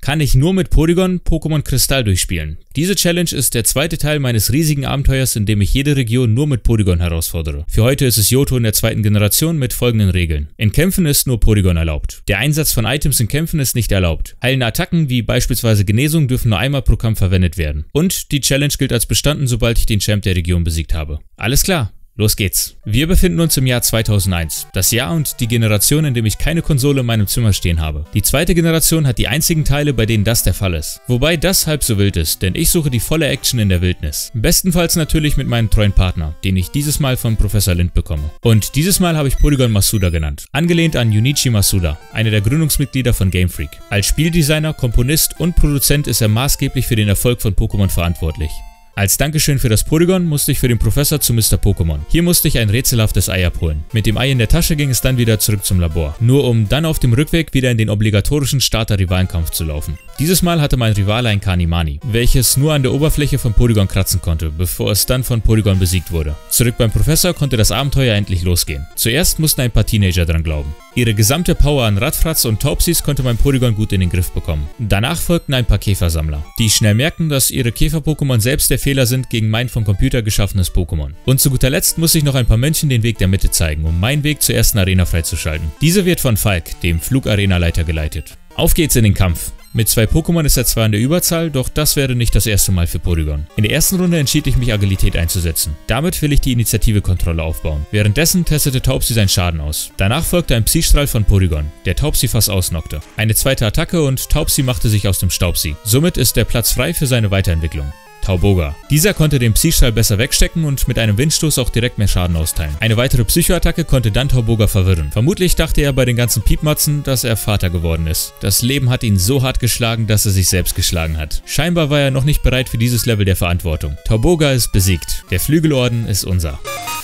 kann ich nur mit Porygon Pokémon Kristall durchspielen. Diese Challenge ist der zweite Teil meines riesigen Abenteuers, in dem ich jede Region nur mit Porygon herausfordere. Für heute ist es Johto in der zweiten Generation mit folgenden Regeln. In Kämpfen ist nur Porygon erlaubt. Der Einsatz von Items in Kämpfen ist nicht erlaubt. Heilende Attacken wie beispielsweise Genesung dürfen nur einmal pro Kampf verwendet werden. Und die Challenge gilt als bestanden, sobald ich den Champ der Region besiegt habe. Alles klar. Los geht's. Wir befinden uns im Jahr 2001. Das Jahr und die Generation, in dem ich keine Konsole in meinem Zimmer stehen habe. Die zweite Generation hat die einzigen Teile, bei denen das der Fall ist. Wobei das halb so wild ist, denn ich suche die volle Action in der Wildnis. Bestenfalls natürlich mit meinem treuen Partner, den ich dieses Mal von Professor Lind bekomme. Und dieses Mal habe ich Porygon Masuda genannt. Angelehnt an Junichi Masuda, einer der Gründungsmitglieder von Game Freak. Als Spieldesigner, Komponist und Produzent ist er maßgeblich für den Erfolg von Pokémon verantwortlich. Als Dankeschön für das Porygon musste ich für den Professor zu Mr. Pokémon. Hier musste ich ein rätselhaftes Ei abholen. Mit dem Ei in der Tasche ging es dann wieder zurück zum Labor. Nur um dann auf dem Rückweg wieder in den obligatorischen Starter-Rivalenkampf zu laufen. Dieses Mal hatte mein Rivale ein Kanimani, welches nur an der Oberfläche von Porygon kratzen konnte, bevor es dann von Porygon besiegt wurde. Zurück beim Professor konnte das Abenteuer endlich losgehen. Zuerst mussten ein paar Teenager dran glauben. Ihre gesamte Power an Radfratz und Taubsis konnte mein Porygon gut in den Griff bekommen. Danach folgten ein paar Käfersammler, die schnell merkten, dass ihre Käfer-Pokémon selbst der Fehler sind gegen mein vom Computer geschaffenes Pokémon. Und zu guter Letzt muss ich noch ein paar Mönchen den Weg der Mitte zeigen, um meinen Weg zur ersten Arena freizuschalten. Diese wird von Falk, dem Flug-Arena-Leiter, geleitet. Auf geht's in den Kampf. Mit 2 Pokémon ist er zwar in der Überzahl, doch das wäre nicht das erste Mal für Porygon. In der ersten Runde entschied ich mich, Agilität einzusetzen. Damit will ich die Initiative-Kontrolle aufbauen. Währenddessen testete Taubsi seinen Schaden aus. Danach folgte ein Psystrahl von Porygon, der Taubsi fast ausnockte. Eine zweite Attacke und Taubsi machte sich aus dem Staubsi. Somit ist der Platz frei für seine Weiterentwicklung. Tauboga. Dieser konnte den Psystrahl besser wegstecken und mit einem Windstoß auch direkt mehr Schaden austeilen. Eine weitere Psychoattacke konnte dann Tauboga verwirren. Vermutlich dachte er bei den ganzen Piepmatzen, dass er Vater geworden ist. Das Leben hat ihn so hart geschlagen, dass er sich selbst geschlagen hat. Scheinbar war er noch nicht bereit für dieses Level der Verantwortung. Tauboga ist besiegt. Der Flügelorden ist unser.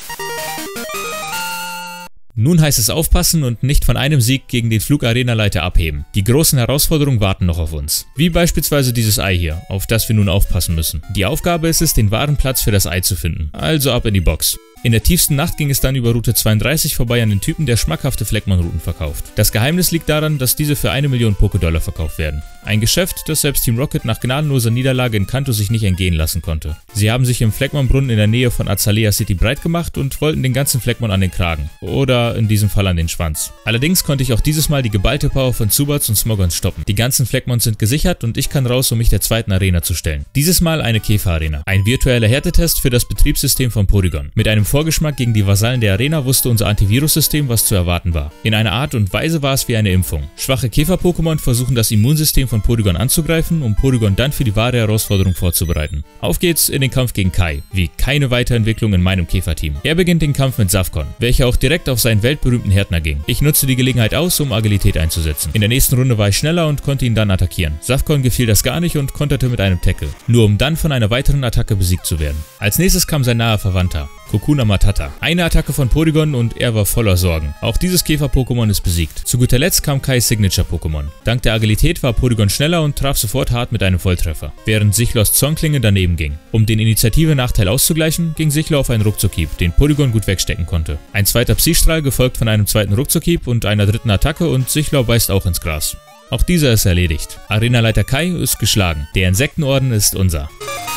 Nun heißt es aufpassen und nicht von einem Sieg gegen den Flug-Arena-Leiter abheben. Die großen Herausforderungen warten noch auf uns. Wie beispielsweise dieses Ei hier, auf das wir nun aufpassen müssen. Die Aufgabe ist es, den wahren Platz für das Ei zu finden. Also ab in die Box. In der tiefsten Nacht ging es dann über Route 32 vorbei an den Typen, der schmackhafte Fleckmon-Routen verkauft. Das Geheimnis liegt daran, dass diese für 1 Million Pokédollar verkauft werden. Ein Geschäft, das selbst Team Rocket nach gnadenloser Niederlage in Kanto sich nicht entgehen lassen konnte. Sie haben sich im Fleckmon-Brunnen in der Nähe von Azalea City breit gemacht und wollten den ganzen Fleckmon an den Kragen. Oder in diesem Fall an den Schwanz. Allerdings konnte ich auch dieses Mal die geballte Power von Zubats und Smoggons stoppen. Die ganzen Fleckmons sind gesichert und ich kann raus, um mich der zweiten Arena zu stellen. Dieses Mal eine Käfer-Arena. Ein virtueller Härtetest für das Betriebssystem von Porygon. Mit einem Vorgeschmack gegen die Vasallen der Arena wusste unser Antivirus-System, was zu erwarten war. In einer Art und Weise war es wie eine Impfung. Schwache Käfer-Pokémon versuchen das Immunsystem von Porygon anzugreifen, um Porygon dann für die wahre Herausforderung vorzubereiten. Auf geht's in den Kampf gegen Kai. Wie keine Weiterentwicklung in meinem Käferteam. Er beginnt den Kampf mit Safkon, welcher auch direkt auf seinen weltberühmten Härtner ging. Ich nutzte die Gelegenheit aus, um Agilität einzusetzen. In der nächsten Runde war ich schneller und konnte ihn dann attackieren. Safkon gefiel das gar nicht und konterte mit einem Tackle. Nur um dann von einer weiteren Attacke besiegt zu werden. Als nächstes kam sein naher Verwandter, Kokuna Matata. Eine Attacke von Porygon und er war voller Sorgen. Auch dieses Käfer-Pokémon ist besiegt. Zu guter Letzt kam Kais Signature-Pokémon. Dank der Agilität war Porygon schneller und traf sofort hart mit einem Volltreffer, während Sichlos Zonklinge daneben ging. Um den Initiative-Nachteil auszugleichen, ging Sichlo auf einen Ruckzuckhieb, den Porygon gut wegstecken konnte. Ein zweiter Psystrahl, gefolgt von einem zweiten Ruckzuckhieb und einer dritten Attacke und Sichlo beißt auch ins Gras. Auch dieser ist erledigt. Arenaleiter Kai ist geschlagen. Der Insektenorden ist unser.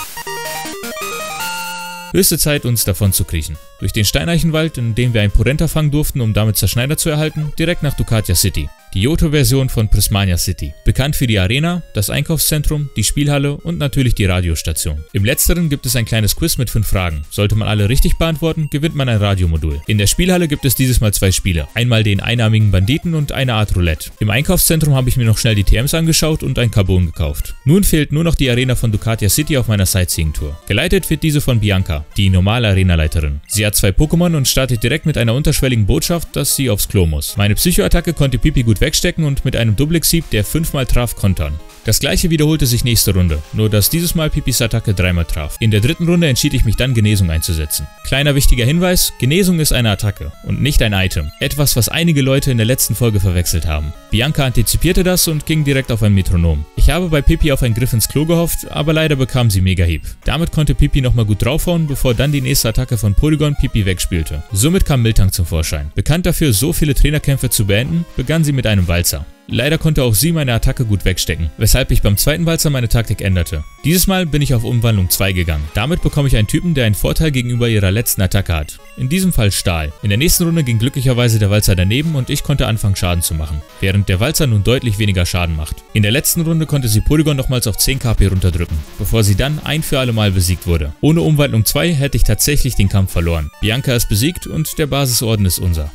Höchste Zeit, uns davon zu kriechen. Durch den Steineichenwald, in dem wir ein Porenta fangen durften, um damit Zerschneider zu erhalten, direkt nach Ducatia City. Die Johto-Version von Prismania City. Bekannt für die Arena, das Einkaufszentrum, die Spielhalle und natürlich die Radiostation. Im letzteren gibt es ein kleines Quiz mit 5 Fragen. Sollte man alle richtig beantworten, gewinnt man ein Radiomodul. In der Spielhalle gibt es dieses Mal 2 Spiele. Einmal den einarmigen Banditen und eine Art Roulette. Im Einkaufszentrum habe ich mir noch schnell die TMs angeschaut und ein Carbon gekauft. Nun fehlt nur noch die Arena von Ducatia City auf meiner Sightseeing-Tour. Geleitet wird diese von Bianca, die normale Arenaleiterin. Sie hat 2 Pokémon und startet direkt mit einer unterschwelligen Botschaft, dass sie aufs Klo muss. Meine Psychoattacke konnte Pipi gut wegstecken und mit einem Duplex-Sieb, der 5-mal traf, kontern. Das gleiche wiederholte sich nächste Runde, nur dass dieses Mal Pipis Attacke 3-mal traf. In der dritten Runde entschied ich mich dann, Genesung einzusetzen. Kleiner wichtiger Hinweis, Genesung ist eine Attacke und nicht ein Item. Etwas, was einige Leute in der letzten Folge verwechselt haben. Bianca antizipierte das und ging direkt auf ein Metronom. Ich habe bei Pipi auf ein Griff ins Klo gehofft, aber leider bekam sie Mega-Hieb. Damit konnte Pipi nochmal gut draufhauen, bevor dann die nächste Attacke von Porygon Pipi wegspielte. Somit kam Miltank zum Vorschein. Bekannt dafür, so viele Trainerkämpfe zu beenden, begann sie mit einem Walzer. Leider konnte auch sie meine Attacke gut wegstecken, weshalb ich beim zweiten Walzer meine Taktik änderte. Dieses Mal bin ich auf Umwandlung 2 gegangen. Damit bekomme ich einen Typen, der einen Vorteil gegenüber ihrer letzten Attacke hat. In diesem Fall Stahl. In der nächsten Runde ging glücklicherweise der Walzer daneben und ich konnte anfangen Schaden zu machen, während der Walzer nun deutlich weniger Schaden macht. In der letzten Runde konnte sie Porygon nochmals auf 10 KP runterdrücken, bevor sie dann ein für alle Mal besiegt wurde. Ohne Umwandlung 2 hätte ich tatsächlich den Kampf verloren. Bianca ist besiegt und der Basisorden ist unser.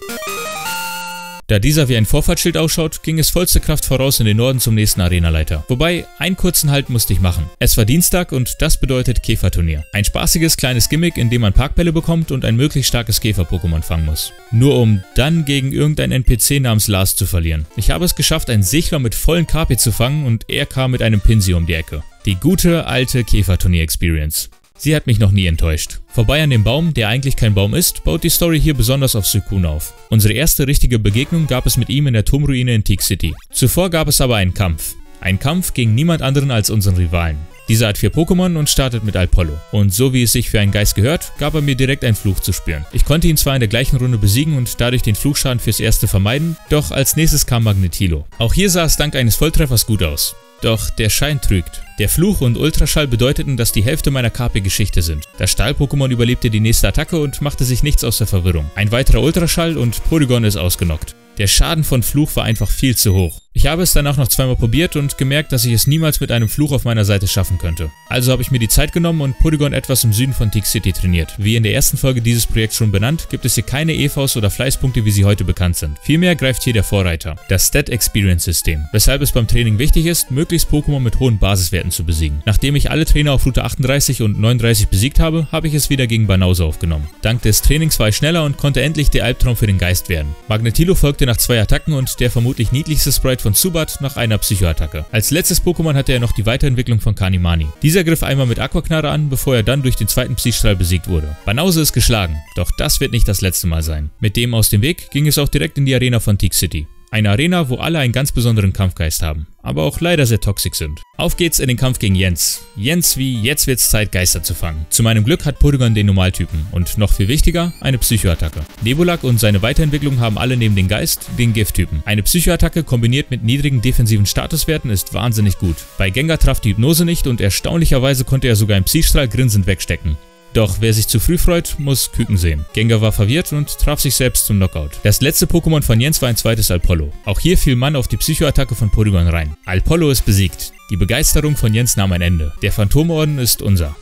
Da dieser wie ein Vorfahrtsschild ausschaut, ging es vollste Kraft voraus in den Norden zum nächsten Arenaleiter. Wobei, einen kurzen Halt musste ich machen. Es war Dienstag und das bedeutet Käferturnier. Ein spaßiges kleines Gimmick, in dem man Parkbälle bekommt und ein möglichst starkes Käfer-Pokémon fangen muss. Nur um dann gegen irgendein NPC namens Lars zu verlieren. Ich habe es geschafft, einen Sechler mit vollen KP zu fangen und er kam mit einem Pinsy um die Ecke. Die gute, alte Käferturnier-Experience. Sie hat mich noch nie enttäuscht. Vorbei an dem Baum, der eigentlich kein Baum ist, baut die Story hier besonders auf Suicune auf. Unsere erste richtige Begegnung gab es mit ihm in der Turmruine in Teak City. Zuvor gab es aber einen Kampf. Ein Kampf gegen niemand anderen als unseren Rivalen. Dieser hat 4 Pokémon und startet mit Alpollo. Und so wie es sich für einen Geist gehört, gab er mir direkt einen Fluch zu spüren. Ich konnte ihn zwar in der gleichen Runde besiegen und dadurch den Fluchschaden fürs erste vermeiden, doch als nächstes kam Magnetilo. Auch hier sah es dank eines Volltreffers gut aus. Doch der Schein trügt. Der Fluch und Ultraschall bedeuteten, dass die Hälfte meiner KP Geschichte sind. Das Stahl-Pokémon überlebte die nächste Attacke und machte sich nichts aus der Verwirrung. Ein weiterer Ultraschall und Porygon ist ausgenockt. Der Schaden von Fluch war einfach viel zu hoch. Ich habe es danach noch zweimal probiert und gemerkt, dass ich es niemals mit einem Fluch auf meiner Seite schaffen könnte. Also habe ich mir die Zeit genommen und Porygon etwas im Süden von Teak City trainiert. Wie in der ersten Folge dieses Projekts schon benannt, gibt es hier keine EVs oder Fleißpunkte, wie sie heute bekannt sind. Vielmehr greift hier der Vorreiter, das Stat Experience System, weshalb es beim Training wichtig ist, möglichst Pokémon mit hohen Basiswerten zu besiegen. Nachdem ich alle Trainer auf Route 38 und 39 besiegt habe, habe ich es wieder gegen Banause aufgenommen. Dank des Trainings war ich schneller und konnte endlich der Albtraum für den Geist werden. Magnetilo folgte nach 2 Attacken und der vermutlich niedlichste Sprite von Zubat nach einer Psychoattacke. Als letztes Pokémon hatte er noch die Weiterentwicklung von Kanimani. Dieser griff einmal mit Aquaknarre an, bevor er dann durch den zweiten Psystrahl besiegt wurde. Banause ist geschlagen, doch das wird nicht das letzte Mal sein. Mit dem aus dem Weg ging es auch direkt in die Arena von Teak City. Eine Arena, wo alle einen ganz besonderen Kampfgeist haben, aber auch leider sehr toxisch sind. Auf geht's in den Kampf gegen Jens. Jens wie, jetzt wird's Zeit, Geister zu fangen. Zu meinem Glück hat Porygon den Normaltypen und noch viel wichtiger, eine Psychoattacke. Nebulak und seine Weiterentwicklung haben alle neben den Geist den Gifttypen. Eine Psychoattacke kombiniert mit niedrigen defensiven Statuswerten ist wahnsinnig gut. Bei Gengar traf die Hypnose nicht und erstaunlicherweise konnte er sogar einen Psystrahl grinsend wegstecken. Doch wer sich zu früh freut, muss Küken sehen. Gengar war verwirrt und traf sich selbst zum Knockout. Das letzte Pokémon von Jens war ein zweites Alpollo. Auch hier fiel man auf die Psychoattacke von Porygon rein. Alpollo ist besiegt. Die Begeisterung von Jens nahm ein Ende. Der Phantomorden ist unser.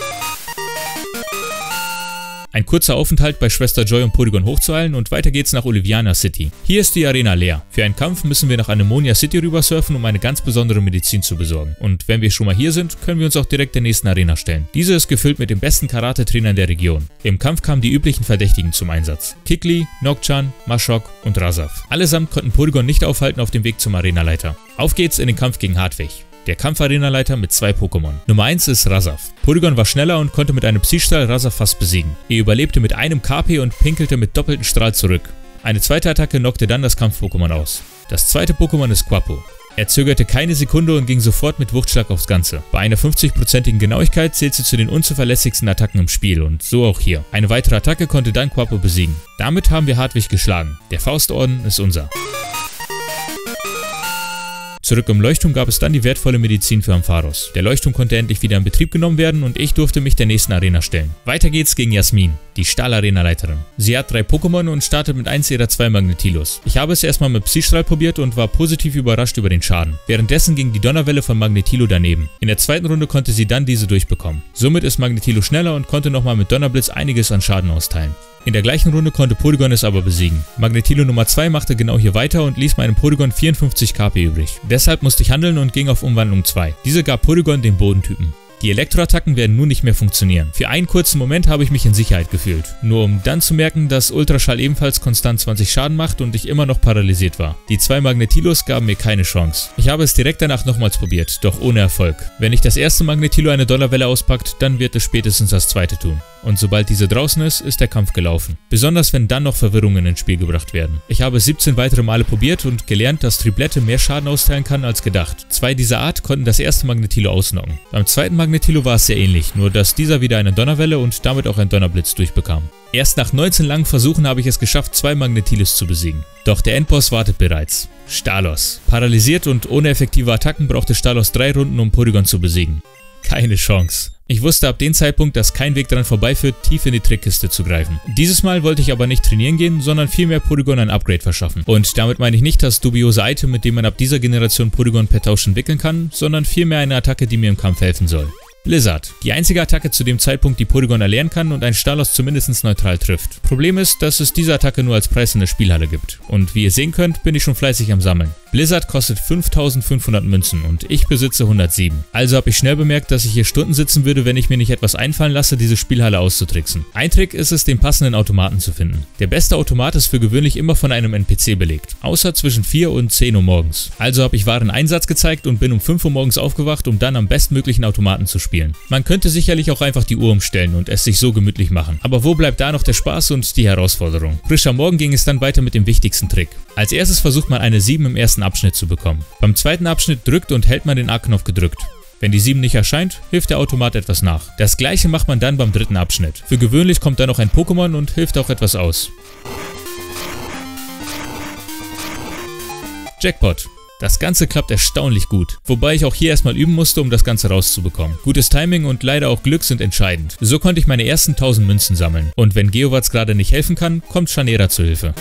Ein kurzer Aufenthalt bei Schwester Joy, um Porygon hochzuheilen, und weiter geht's nach Oliviana City. Hier ist die Arena leer. Für einen Kampf müssen wir nach Anemonia City rüber surfen, um eine ganz besondere Medizin zu besorgen. Und wenn wir schon mal hier sind, können wir uns auch direkt der nächsten Arena stellen. Diese ist gefüllt mit den besten Karate-Trainern der Region. Im Kampf kamen die üblichen Verdächtigen zum Einsatz. Kikli, Nocturne, Mashok und Razaf. Allesamt konnten Porygon nicht aufhalten auf dem Weg zum Arenaleiter. Auf geht's in den Kampf gegen Hartwig. Der Kampfarenaleiter mit 2 Pokémon. Nummer 1 ist Razaf. Porygon war schneller und konnte mit einem Psystrahl Razaf fast besiegen. Er überlebte mit einem KP und pinkelte mit doppeltem Strahl zurück. Eine zweite Attacke knockte dann das Kampf-Pokémon aus. Das zweite Pokémon ist Quapo. Er zögerte keine Sekunde und ging sofort mit Wuchtschlag aufs Ganze. Bei einer 50%igen Genauigkeit zählt sie zu den unzuverlässigsten Attacken im Spiel und so auch hier. Eine weitere Attacke konnte dann Quapo besiegen. Damit haben wir Hartwig geschlagen. Der Faustorden ist unser. Zurück im Leuchtturm gab es dann die wertvolle Medizin für Ampharos. Der Leuchtturm konnte endlich wieder in Betrieb genommen werden und ich durfte mich der nächsten Arena stellen. Weiter geht's gegen Jasmin, die Stahl-Arena-Leiterin. Sie hat 3 Pokémon und startet mit eins ihrer 2 Magnetilos. Ich habe es erstmal mit Psystrahl probiert und war positiv überrascht über den Schaden. Währenddessen ging die Donnerwelle von Magnetilo daneben. In der zweiten Runde konnte sie dann diese durchbekommen. Somit ist Magnetilo schneller und konnte nochmal mit Donnerblitz einiges an Schaden austeilen. In der gleichen Runde konnte Porygon es aber besiegen. Magnetilo Nummer 2 machte genau hier weiter und ließ meinem Porygon 54 KP übrig. Deshalb musste ich handeln und ging auf Umwandlung 2. Diese gab Porygon den Bodentypen. Die Elektroattacken werden nun nicht mehr funktionieren. Für einen kurzen Moment habe ich mich in Sicherheit gefühlt. Nur um dann zu merken, dass Ultraschall ebenfalls konstant 20 Schaden macht und ich immer noch paralysiert war. Die 2 Magnetilos gaben mir keine Chance. Ich habe es direkt danach nochmals probiert, doch ohne Erfolg. Wenn nicht das erste Magnetilo eine Donnerwelle auspackt, dann wird es spätestens das zweite tun. Und sobald diese draußen ist der Kampf gelaufen. Besonders wenn dann noch Verwirrungen ins Spiel gebracht werden. Ich habe 17 weitere Male probiert und gelernt, dass Triplette mehr Schaden austeilen kann als gedacht. 2 dieser Art konnten das erste Magnetilo ausnocken. Beim zweiten Magnetilo war es sehr ähnlich, nur dass dieser wieder eine Donnerwelle und damit auch einen Donnerblitz durchbekam. Erst nach 19 langen Versuchen habe ich es geschafft, 2 Magnetilos zu besiegen. Doch der Endboss wartet bereits. Stalos. Paralysiert und ohne effektive Attacken brauchte Stalos 3 Runden, um Porygon zu besiegen. Keine Chance. Ich wusste ab dem Zeitpunkt, dass kein Weg daran vorbeiführt, tief in die Trickkiste zu greifen. Dieses Mal wollte ich aber nicht trainieren gehen, sondern vielmehr Porygon ein Upgrade verschaffen. Und damit meine ich nicht das dubiose Item, mit dem man ab dieser Generation Porygon per Tausch entwickeln kann, sondern vielmehr eine Attacke, die mir im Kampf helfen soll. Blizzard. Die einzige Attacke zu dem Zeitpunkt, die Porygon erlernen kann und ein Stalos zumindest neutral trifft. Problem ist, dass es diese Attacke nur als Preis in der Spielhalle gibt. Und wie ihr sehen könnt, bin ich schon fleißig am Sammeln. Blizzard kostet 5500 Münzen und ich besitze 107. Also habe ich schnell bemerkt, dass ich hier Stunden sitzen würde, wenn ich mir nicht etwas einfallen lasse, diese Spielhalle auszutricksen. Ein Trick ist es, den passenden Automaten zu finden. Der beste Automat ist für gewöhnlich immer von einem NPC belegt, außer zwischen 4 und 10 Uhr morgens. Also habe ich wahren Einsatz gezeigt und bin um 5 Uhr morgens aufgewacht, um dann am bestmöglichen Automaten zu spielen. Man könnte sicherlich auch einfach die Uhr umstellen und es sich so gemütlich machen. Aber wo bleibt da noch der Spaß und die Herausforderung? Frisch am Morgen ging es dann weiter mit dem wichtigsten Trick. Als erstes versucht man eine 7 im ersten Abschnitt zu bekommen. Beim zweiten Abschnitt drückt und hält man den A-Knopf gedrückt. Wenn die 7 nicht erscheint, hilft der Automat etwas nach. Das gleiche macht man dann beim dritten Abschnitt. Für gewöhnlich kommt da noch ein Pokémon und hilft auch etwas aus. Jackpot. Das Ganze klappt erstaunlich gut, wobei ich auch hier erstmal üben musste, um das Ganze rauszubekommen. Gutes Timing und leider auch Glück sind entscheidend. So konnte ich meine ersten 1000 Münzen sammeln. Und wenn Geowatz gerade nicht helfen kann, kommt Chanera zu Hilfe.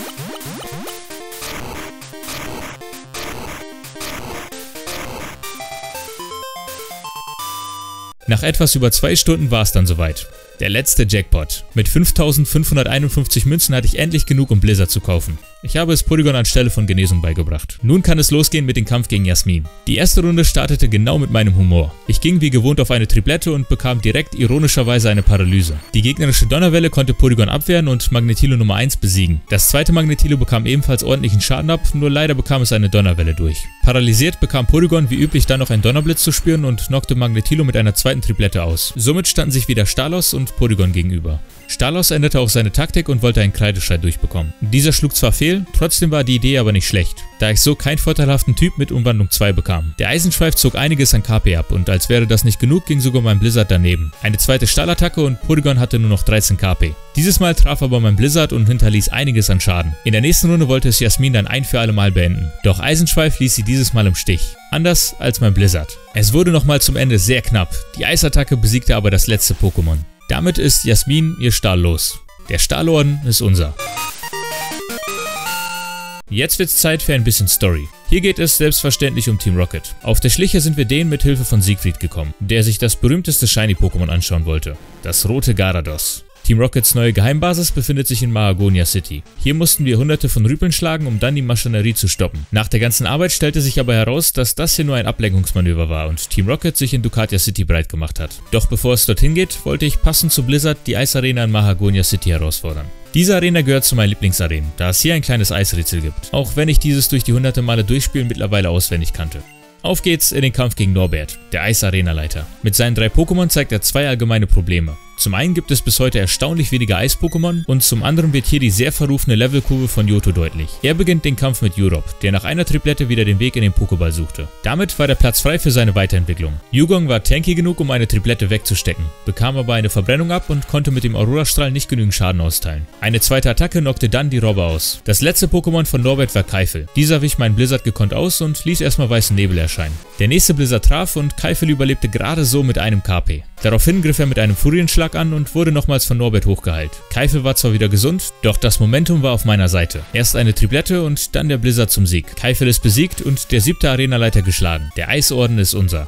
Nach etwas über 2 Stunden war es dann soweit. Der letzte Jackpot. Mit 5551 Münzen hatte ich endlich genug, um Blizzard zu kaufen. Ich habe es Porygon anstelle von Genesung beigebracht. Nun kann es losgehen mit dem Kampf gegen Jasmin. Die erste Runde startete genau mit meinem Humor. Ich ging wie gewohnt auf eine Triplette und bekam direkt ironischerweise eine Paralyse. Die gegnerische Donnerwelle konnte Porygon abwehren und Magnetilo Nummer 1 besiegen. Das zweite Magnetilo bekam ebenfalls ordentlichen Schaden ab, nur leider bekam es eine Donnerwelle durch. Paralysiert bekam Porygon wie üblich dann noch einen Donnerblitz zu spüren und knockte Magnetilo mit einer zweiten Triplette aus. Somit standen sich wieder Stalos und Porygon gegenüber. Stalos änderte auch seine Taktik und wollte einen Kreideschrei durchbekommen. Dieser schlug zwar fehl, trotzdem war die Idee aber nicht schlecht, da ich so keinen vorteilhaften Typ mit Umwandlung 2 bekam. Der Eisenschweif zog einiges an KP ab und als wäre das nicht genug, ging sogar mein Blizzard daneben. Eine zweite Stahlattacke und Porygon hatte nur noch 13 KP. Dieses Mal traf aber mein Blizzard und hinterließ einiges an Schaden. In der nächsten Runde wollte es Jasmin dann ein für alle Mal beenden, doch Eisenschweif ließ sie dieses Mal im Stich. Anders als mein Blizzard. Es wurde nochmal zum Ende sehr knapp, die Eisattacke besiegte aber das letzte Pokémon. Damit ist Jasmin ihr Stahl los. Der Stahlorden ist unser. Jetzt wird's Zeit für ein bisschen Story. Hier geht es selbstverständlich um Team Rocket. Auf der Schliche sind wir denen mit Hilfe von Siegfried gekommen, der sich das berühmteste Shiny-Pokémon anschauen wollte. Das rote Gyarados. Team Rockets neue Geheimbasis befindet sich in Mahagonia City. Hier mussten wir hunderte von Rüpeln schlagen, um dann die Maschinerie zu stoppen. Nach der ganzen Arbeit stellte sich aber heraus, dass das hier nur ein Ablenkungsmanöver war und Team Rocket sich in Ducatia City breit gemacht hat. Doch bevor es dorthin geht, wollte ich passend zu Blizzard die Eisarena in Mahagonia City herausfordern. Diese Arena gehört zu meinen Lieblingsarenen, da es hier ein kleines Eisrätsel gibt, auch wenn ich dieses durch die hunderte Male Durchspielen mittlerweile auswendig kannte. Auf geht's in den Kampf gegen Norbert, der Eis-Arena-Leiter. Mit seinen 3 Pokémon zeigt er 2 allgemeine Probleme. Zum einen gibt es bis heute erstaunlich wenige Eis-Pokémon und zum anderen wird hier die sehr verrufene Levelkurve von Johto deutlich. Er beginnt den Kampf mit Urop, der nach einer Triplette wieder den Weg in den Pokéball suchte. Damit war der Platz frei für seine Weiterentwicklung. Yugong war tanky genug, um eine Triplette wegzustecken, bekam aber eine Verbrennung ab und konnte mit dem Aurora-Strahl nicht genügend Schaden austeilen. Eine zweite Attacke knockte dann die Robbe aus. Das letzte Pokémon von Norbert war Keifel. Dieser wich meinen Blizzard gekonnt aus und ließ erstmal weißen Nebel erscheinen. Der nächste Blizzard traf und Keifel überlebte gerade so mit einem KP. Daraufhin griff er mit einem Furienschlag an und wurde nochmals von Norbert hochgeheilt. Keifel war zwar wieder gesund, doch das Momentum war auf meiner Seite. Erst eine Triplette und dann der Blizzard zum Sieg. Keifel ist besiegt und der 7. Arenaleiter geschlagen. Der Eisorden ist unser.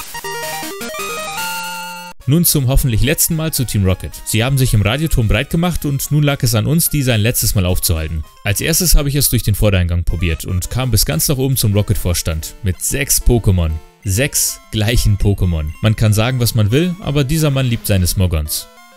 Nun zum hoffentlich letzten Mal zu Team Rocket. Sie haben sich im Radioturm breit gemacht und nun lag es an uns, diese ein letztes Mal aufzuhalten. Als erstes habe ich es durch den Vordereingang probiert und kam bis ganz nach oben zum Rocket-Vorstand. Mit 6 Pokémon. 6 gleichen Pokémon. Man kann sagen, was man will, aber dieser Mann liebt seine Smogons.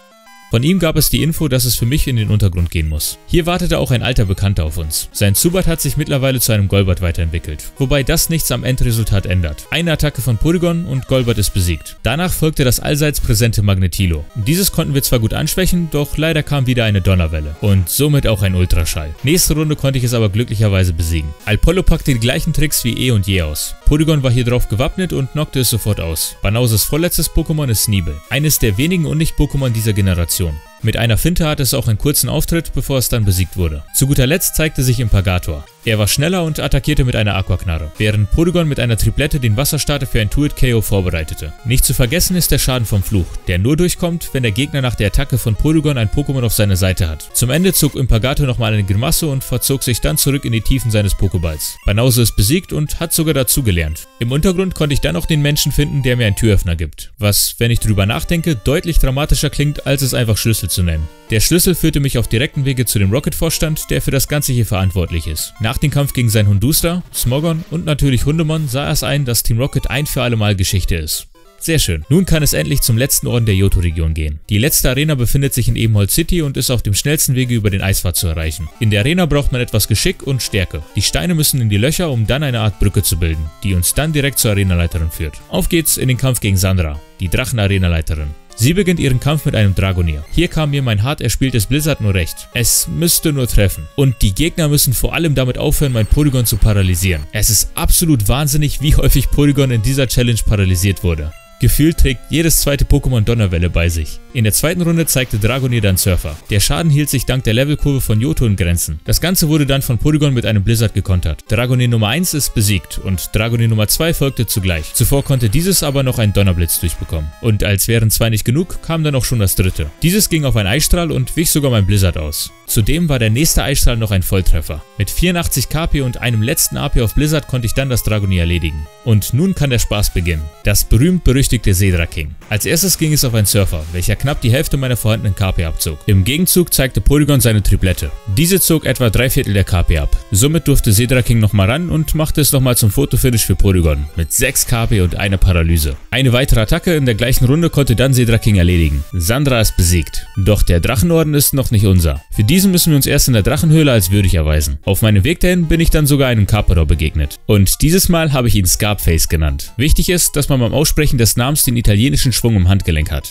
Von ihm gab es die Info, dass es für mich in den Untergrund gehen muss. Hier wartete auch ein alter Bekannter auf uns. Sein Zubat hat sich mittlerweile zu einem Golbat weiterentwickelt, wobei das nichts am Endresultat ändert. Eine Attacke von Porygon und Golbat ist besiegt. Danach folgte das allseits präsente Magnetilo. Dieses konnten wir zwar gut anschwächen, doch leider kam wieder eine Donnerwelle und somit auch ein Ultraschall. Nächste Runde konnte ich es aber glücklicherweise besiegen. Alpollo packte die gleichen Tricks wie eh und je aus. Porygon war hier drauf gewappnet und knockte es sofort aus. Banauses vorletztes Pokémon ist Sneebel, eines der wenigen Unlicht-Pokémon dieser Generation. Mit einer Finte hatte es auch einen kurzen Auftritt, bevor es dann besiegt wurde. Zu guter Letzt zeigte sich Impagator. Er war schneller und attackierte mit einer Aquaknarre, während Porygon mit einer Triplette den Wasserstarter für ein Two-Hit-KO vorbereitete. Nicht zu vergessen ist der Schaden vom Fluch, der nur durchkommt, wenn der Gegner nach der Attacke von Porygon ein Pokémon auf seiner Seite hat. Zum Ende zog Impagator nochmal eine Grimasse und verzog sich dann zurück in die Tiefen seines Pokéballs. Banause ist besiegt und hat sogar dazugelernt. Im Untergrund konnte ich dann noch den Menschen finden, der mir einen Türöffner gibt, was, wenn ich drüber nachdenke, deutlich dramatischer klingt, als es einfach Schlüssel zu nennen. Der Schlüssel führte mich auf direkten Wege zu dem Rocket-Vorstand, der für das Ganze hier verantwortlich ist. Nach dem Kampf gegen sein Hunduster, Smogon und natürlich Hundemon sah es ein, dass Team Rocket ein für alle Mal Geschichte ist. Sehr schön. Nun kann es endlich zum letzten Orden der Johto-Region gehen. Die letzte Arena befindet sich in Ebenholz City und ist auf dem schnellsten Wege über den Eispfad zu erreichen. In der Arena braucht man etwas Geschick und Stärke. Die Steine müssen in die Löcher, um dann eine Art Brücke zu bilden, die uns dann direkt zur Arenaleiterin führt. Auf geht's in den Kampf gegen Sandra, die Drachen-Arenaleiterin. Sie beginnt ihren Kampf mit einem Dragonier. Hier kam mir mein hart erspieltes Blizzard nur recht. Es müsste nur treffen. Und die Gegner müssen vor allem damit aufhören, mein Porygon zu paralysieren. Es ist absolut wahnsinnig, wie häufig Porygon in dieser Challenge paralysiert wurde. Gefühlt trägt jedes zweite Pokémon Donnerwelle bei sich. In der zweiten Runde zeigte Dragonier dann Surfer. Der Schaden hielt sich dank der Levelkurve von Johto in Grenzen. Das Ganze wurde dann von Porygon mit einem Blizzard gekontert. Dragonier Nummer 1 ist besiegt und Dragonier Nummer 2 folgte zugleich. Zuvor konnte dieses aber noch einen Donnerblitz durchbekommen. Und als wären zwei nicht genug, kam dann auch schon das dritte. Dieses ging auf einen Eisstrahl und wich sogar mein Blizzard aus. Zudem war der nächste Eisstrahl noch ein Volltreffer. Mit 84 KP und einem letzten AP auf Blizzard konnte ich dann das Dragonier erledigen. Und nun kann der Spaß beginnen. Das berühmt-berüchtigte Seedraking. Als erstes ging es auf einen Surfer, welcher knapp die Hälfte meiner vorhandenen KP abzog. Im Gegenzug zeigte Porygon seine Triplette. Diese zog etwa 3/4 der KP ab. Somit durfte Seedraking nochmal ran und machte es nochmal zum Fotofinish für Porygon mit 6 KP und einer Paralyse. Eine weitere Attacke in der gleichen Runde konnte dann Seedraking erledigen. Sandra ist besiegt. Doch der Drachenorden ist noch nicht unser. Für diesen müssen wir uns erst in der Drachenhöhle als würdig erweisen. Auf meinem Weg dahin bin ich dann sogar einem Carpador begegnet. Und dieses Mal habe ich ihn Scarpface genannt. Wichtig ist, dass man beim Aussprechen des Namens den italienischen Schwung im Handgelenk hat.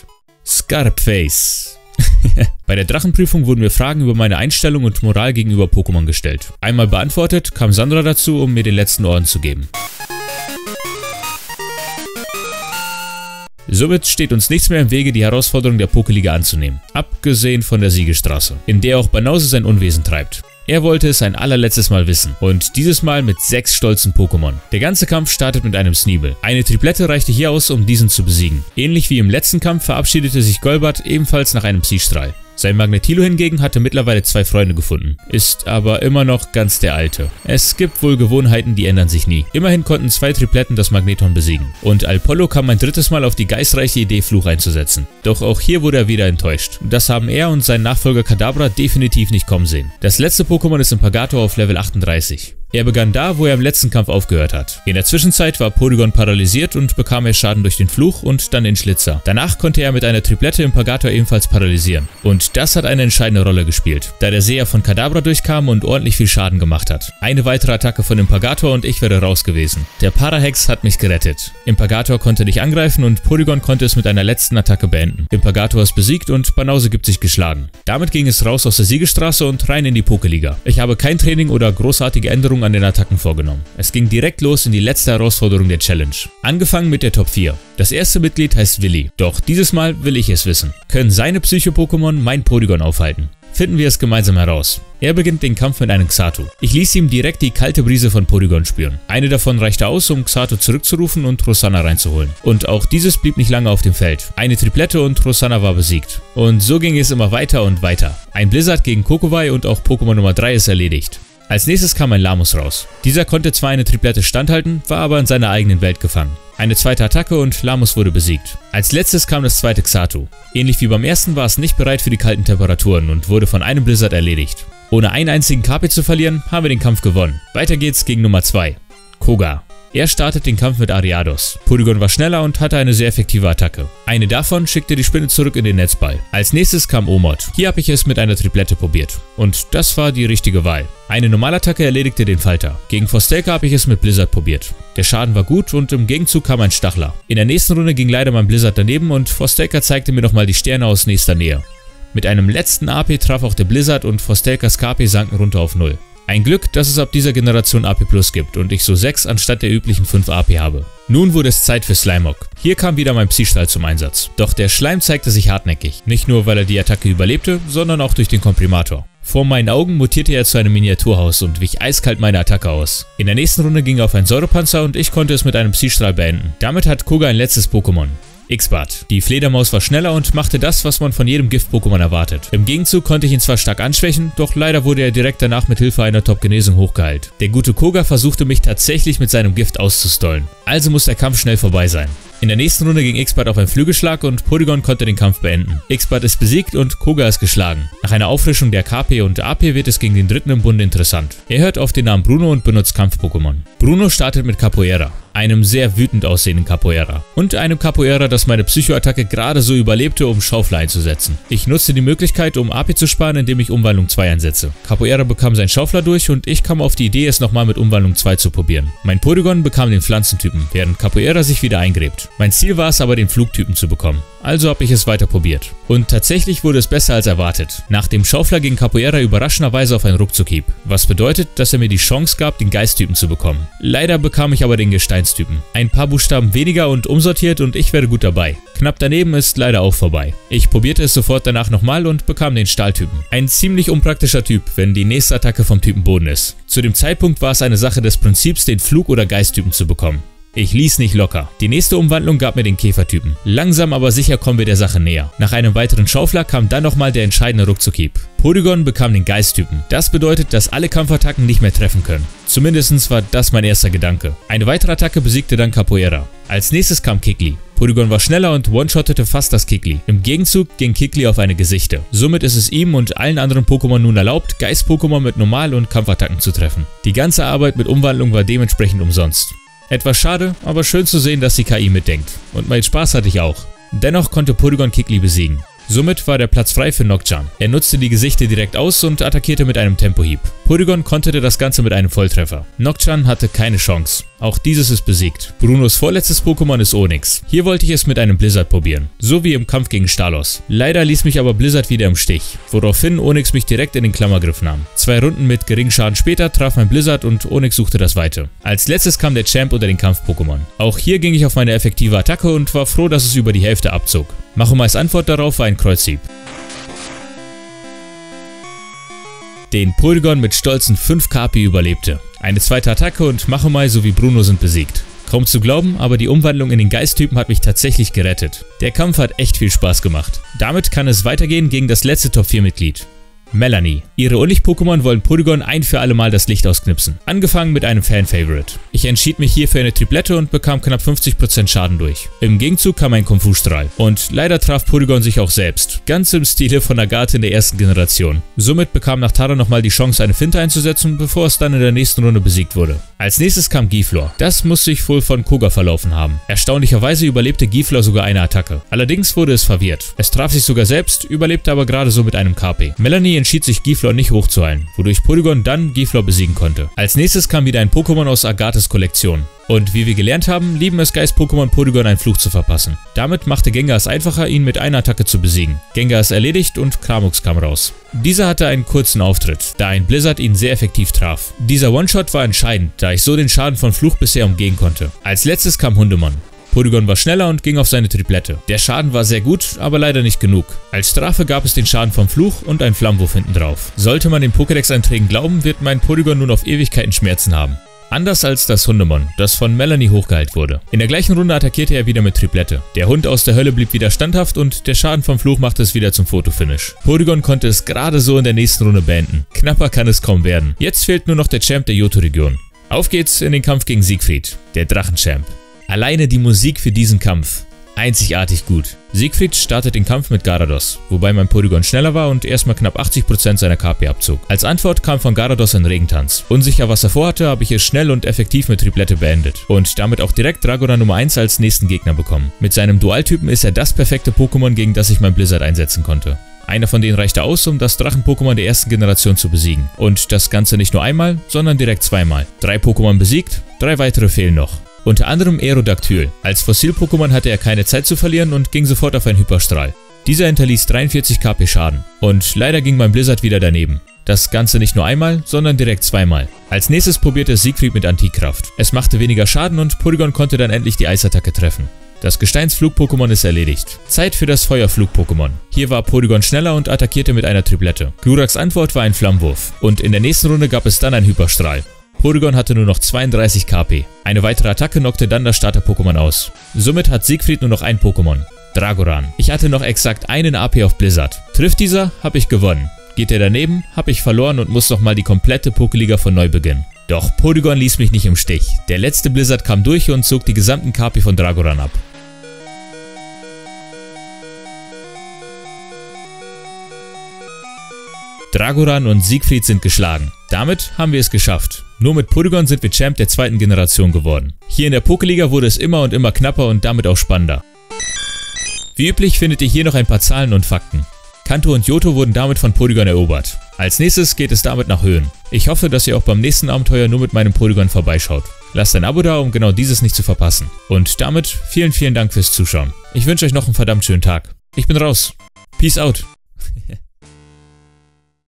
Scarpface. Bei der Drachenprüfung wurden mir Fragen über meine Einstellung und Moral gegenüber Pokémon gestellt. Einmal beantwortet, kam Sandra dazu, um mir den letzten Orden zu geben. Somit steht uns nichts mehr im Wege, die Herausforderung der Pokeliga anzunehmen. Abgesehen von der Siegestraße, in der auch Banause sein Unwesen treibt. Er wollte es ein allerletztes Mal wissen und dieses Mal mit 6 stolzen Pokémon. Der ganze Kampf startet mit einem Sneebel. Eine Triplette reichte hier aus, um diesen zu besiegen. Ähnlich wie im letzten Kampf verabschiedete sich Golbat ebenfalls nach einem Psystrahl. Sein Magnetilo hingegen hatte mittlerweile 2 Freunde gefunden, ist aber immer noch ganz der alte. Es gibt wohl Gewohnheiten, die ändern sich nie. Immerhin konnten 2 Tripletten das Magneton besiegen. Und Alpollo kam ein drittes Mal auf die geistreiche Idee, Fluch einzusetzen. Doch auch hier wurde er wieder enttäuscht. Das haben er und sein Nachfolger Kadabra definitiv nicht kommen sehen. Das letzte Pokémon ist Impagator auf Level 38. Er begann da, wo er im letzten Kampf aufgehört hat. In der Zwischenzeit war Porygon paralysiert und bekam er Schaden durch den Fluch und dann den Schlitzer. Danach konnte er mit einer Triplette Impagator ebenfalls paralysieren. Und das hat eine entscheidende Rolle gespielt, da der Seher von Kadabra durchkam und ordentlich viel Schaden gemacht hat. Eine weitere Attacke von Impagator und ich wäre raus gewesen. Der Parahex hat mich gerettet. Impagator konnte dich angreifen und Porygon konnte es mit einer letzten Attacke beenden. Impagator ist besiegt und Banause gibt sich geschlagen. Damit ging es raus aus der Siegesstraße und rein in die Pokeliga. Ich habe kein Training oder großartige Änderungen an den Attacken vorgenommen. Es ging direkt los in die letzte Herausforderung der Challenge. Angefangen mit der Top 4. Das erste Mitglied heißt Willi, doch dieses Mal will ich es wissen. Können seine Psycho-Pokémon mein Porygon aufhalten? Finden wir es gemeinsam heraus. Er beginnt den Kampf mit einem Xatu. Ich ließ ihm direkt die kalte Brise von Porygon spüren. Eine davon reichte aus, um Xatu zurückzurufen und Rosanna reinzuholen. Und auch dieses blieb nicht lange auf dem Feld. Eine Triplette und Rosanna war besiegt. Und so ging es immer weiter und weiter. Ein Blizzard gegen Kokowai und auch Pokémon Nummer 3 ist erledigt. Als nächstes kam ein Lamus raus. Dieser konnte zwar eine Triplette standhalten, war aber in seiner eigenen Welt gefangen. Eine zweite Attacke und Lamus wurde besiegt. Als letztes kam das zweite Xatu. Ähnlich wie beim ersten war es nicht bereit für die kalten Temperaturen und wurde von einem Blizzard erledigt. Ohne einen einzigen KP zu verlieren, haben wir den Kampf gewonnen. Weiter geht's gegen Nummer 2. Koga. Er startet den Kampf mit Ariados. Porygon war schneller und hatte eine sehr effektive Attacke. Eine davon schickte die Spinne zurück in den Netzball. Als nächstes kam Omod. Hier habe ich es mit einer Triplette probiert. Und das war die richtige Wahl. Eine Normalattacke erledigte den Falter. Gegen Forstelka habe ich es mit Blizzard probiert. Der Schaden war gut und im Gegenzug kam ein Stachler. In der nächsten Runde ging leider mein Blizzard daneben und Forstelka zeigte mir nochmal die Sterne aus nächster Nähe. Mit einem letzten AP traf auch der Blizzard und Forstelkas KP sanken runter auf 0. Ein Glück, dass es ab dieser Generation AP Plus gibt und ich so 6 anstatt der üblichen 5 AP habe. Nun wurde es Zeit für Slimog. Hier kam wieder mein Psystrahl zum Einsatz. Doch der Schleim zeigte sich hartnäckig. Nicht nur, weil er die Attacke überlebte, sondern auch durch den Komprimator. Vor meinen Augen mutierte er zu einem Miniaturhaus und wich eiskalt meine Attacke aus. In der nächsten Runde ging er auf einen Säurepanzer und ich konnte es mit einem Psystrahl beenden. Damit hat Koga ein letztes Pokémon. X-Bart. Die Fledermaus war schneller und machte das, was man von jedem Gift-Pokémon erwartet. Im Gegenzug konnte ich ihn zwar stark anschwächen, doch leider wurde er direkt danach mit Hilfe einer Top-Genesung hochgeheilt. Der gute Koga versuchte mich tatsächlich mit seinem Gift auszustollen. Also muss der Kampf schnell vorbei sein. In der nächsten Runde ging X-Bart auf einen Flügelschlag und Porygon konnte den Kampf beenden. X-Bart ist besiegt und Koga ist geschlagen. Nach einer Auffrischung der KP und AP wird es gegen den dritten im Bunde interessant. Er hört auf den Namen Bruno und benutzt Kampf-Pokémon. Bruno startet mit Capoeira, einem sehr wütend aussehenden Capoeira. Und einem Capoeira, das meine Psycho-Attacke gerade so überlebte, um Schaufler einzusetzen. Ich nutzte die Möglichkeit, um AP zu sparen, indem ich Umwandlung 2 einsetze. Capoeira bekam seinen Schaufler durch und ich kam auf die Idee, es nochmal mit Umwandlung 2 zu probieren. Mein Porygon bekam den Pflanzentypen, während Capoeira sich wieder eingräbt. Mein Ziel war es aber, den Flugtypen zu bekommen. Also habe ich es weiter probiert. Und tatsächlich wurde es besser als erwartet. Nach dem Schaufler ging Capoeira überraschenderweise auf einen Ruckzuckhieb, was bedeutet, dass er mir die Chance gab, den Geisttypen zu bekommen. Leider bekam ich aber den Gesteinstypen. Ein paar Buchstaben weniger und umsortiert und ich wäre gut dabei. Knapp daneben ist leider auch vorbei. Ich probierte es sofort danach nochmal und bekam den Stahltypen. Ein ziemlich unpraktischer Typ, wenn die nächste Attacke vom Typen Boden ist. Zu dem Zeitpunkt war es eine Sache des Prinzips, den Flug- oder Geisttypen zu bekommen. Ich ließ nicht locker. Die nächste Umwandlung gab mir den Käfertypen. Langsam aber sicher kommen wir der Sache näher. Nach einem weiteren Schaufler kam dann nochmal der entscheidende Ruckzuckhieb. Porygon bekam den Geisttypen. Das bedeutet, dass alle Kampfattacken nicht mehr treffen können. Zumindest war das mein erster Gedanke. Eine weitere Attacke besiegte dann Capoeira. Als nächstes kam Kikli. Porygon war schneller und one-shottete fast das Kikli. Im Gegenzug ging Kikli auf eine Gesichte. Somit ist es ihm und allen anderen Pokémon nun erlaubt, Geist-Pokémon mit Normal- und Kampfattacken zu treffen. Die ganze Arbeit mit Umwandlung war dementsprechend umsonst. Etwas schade, aber schön zu sehen, dass die KI mitdenkt. Und meinen Spaß hatte ich auch. Dennoch konnte Porygon Kikli besiegen. Somit war der Platz frei für Nocturne. Er nutzte die Gesichter direkt aus und attackierte mit einem Tempohieb. Porygon konterte das Ganze mit einem Volltreffer. Nocturne hatte keine Chance. Auch dieses ist besiegt. Brunos vorletztes Pokémon ist Onix. Hier wollte ich es mit einem Blizzard probieren. So wie im Kampf gegen Stalos. Leider ließ mich aber Blizzard wieder im Stich, woraufhin Onix mich direkt in den Klammergriff nahm. 2 Runden mit geringem Schaden später traf mein Blizzard und Onix suchte das Weite. Als letztes kam der Champ unter den Kampf-Pokémon. Auch hier ging ich auf meine effektive Attacke und war froh, dass es über die Hälfte abzog. Machomeis Antwort darauf war ein Kreuzhieb. Den Porygon mit stolzen 5 KP überlebte. Eine zweite Attacke und Machomai sowie Bruno sind besiegt. Kaum zu glauben, aber die Umwandlung in den Geisttypen hat mich tatsächlich gerettet. Der Kampf hat echt viel Spaß gemacht. Damit kann es weitergehen gegen das letzte Top-4-Mitglied. Melanie. Ihre Unlicht-Pokémon wollen Porygon ein für alle Mal das Licht ausknipsen. Angefangen mit einem Fan-Favorite. Ich entschied mich hier für eine Triplette und bekam knapp 50% Schaden durch. Im Gegenzug kam ein Kung-Fu-Strahl. Und leider traf Porygon sich auch selbst. Ganz im Stile von Agathe in der ersten Generation. Somit bekam Nachtara nochmal die Chance, eine Finte einzusetzen, bevor es dann in der nächsten Runde besiegt wurde. Als nächstes kam Giflor. Das muss sich wohl von Koga verlaufen haben. Erstaunlicherweise überlebte Giflor sogar eine Attacke. Allerdings wurde es verwirrt. Es traf sich sogar selbst, überlebte aber gerade so mit einem KP. Melanie entschied sich, Giflor nicht hochzuheilen, wodurch Porygon dann Giflor besiegen konnte. Als nächstes kam wieder ein Pokémon aus Agathes Kollektion. Und wie wir gelernt haben, lieben es Geist-Pokémon Porygon einen Fluch zu verpassen. Damit machte Gengar es einfacher, ihn mit einer Attacke zu besiegen. Gengar ist erledigt und Kramux kam raus. Dieser hatte einen kurzen Auftritt, da ein Blizzard ihn sehr effektiv traf. Dieser One-Shot war entscheidend, da ich so den Schaden von Fluch bisher umgehen konnte. Als letztes kam Hundemon. Porygon war schneller und ging auf seine Triplette. Der Schaden war sehr gut, aber leider nicht genug. Als Strafe gab es den Schaden vom Fluch und einen Flammenwurf hinten drauf. Sollte man den Pokédex-Einträgen glauben, wird mein Porygon nun auf Ewigkeiten Schmerzen haben. Anders als das Hundemon, das von Melanie hochgeheilt wurde. In der gleichen Runde attackierte er wieder mit Triplette. Der Hund aus der Hölle blieb wieder standhaft und der Schaden vom Fluch machte es wieder zum Fotofinish. Porygon konnte es gerade so in der nächsten Runde beenden. Knapper kann es kaum werden. Jetzt fehlt nur noch der Champ der Johto-Region. Auf geht's in den Kampf gegen Siegfried, der Drachenchamp. Alleine die Musik für diesen Kampf. einzigartig gut. Siegfried startet den Kampf mit Garados, wobei mein Porygon schneller war und erstmal knapp 80% seiner KP abzog. Als Antwort kam von Garados ein Regentanz. Unsicher was er vorhatte, habe ich es schnell und effektiv mit Triplette beendet und damit auch direkt Dragoran Nummer 1 als nächsten Gegner bekommen. Mit seinem Dualtypen ist er das perfekte Pokémon, gegen das ich mein Blizzard einsetzen konnte. Einer von denen reichte aus, um das Drachen-Pokémon der ersten Generation zu besiegen. Und das Ganze nicht nur einmal, sondern direkt zweimal. 3 Pokémon besiegt, 3 weitere fehlen noch. Unter anderem Aerodactyl. Als Fossil-Pokémon hatte er keine Zeit zu verlieren und ging sofort auf einen Hyperstrahl. Dieser hinterließ 43 KP Schaden. Und leider ging mein Blizzard wieder daneben. Das Ganze nicht nur einmal, sondern direkt zweimal. Als nächstes probierte es Siegfried mit Antikraft. Es machte weniger Schaden und Porygon konnte dann endlich die Eisattacke treffen. Das Gesteinsflug-Pokémon ist erledigt. Zeit für das Feuerflug-Pokémon. Hier war Porygon schneller und attackierte mit einer Triplette. Gluraks Antwort war ein Flammenwurf. Und in der nächsten Runde gab es dann einen Hyperstrahl. Porygon hatte nur noch 32 KP. Eine weitere Attacke knockte dann das Starter-Pokémon aus. Somit hat Siegfried nur noch ein Pokémon. Dragoran. Ich hatte noch exakt einen AP auf Blizzard. Trifft dieser, habe ich gewonnen. Geht er daneben, habe ich verloren und muss nochmal die komplette Pokeliga von neu beginnen. Doch Porygon ließ mich nicht im Stich. Der letzte Blizzard kam durch und zog die gesamten KP von Dragoran ab. Dragoran und Siegfried sind geschlagen. Damit haben wir es geschafft. Nur mit Porygon sind wir Champ der zweiten Generation geworden. Hier in der Pokeliga wurde es immer und immer knapper und damit auch spannender. Wie üblich findet ihr hier noch ein paar Zahlen und Fakten. Kanto und Johto wurden damit von Porygon erobert. Als nächstes geht es damit nach Höhen. Ich hoffe, dass ihr auch beim nächsten Abenteuer nur mit meinem Porygon vorbeischaut. Lasst ein Abo da, um genau dieses nicht zu verpassen. Und damit vielen Dank fürs Zuschauen. Ich wünsche euch noch einen verdammt schönen Tag. Ich bin raus. Peace out.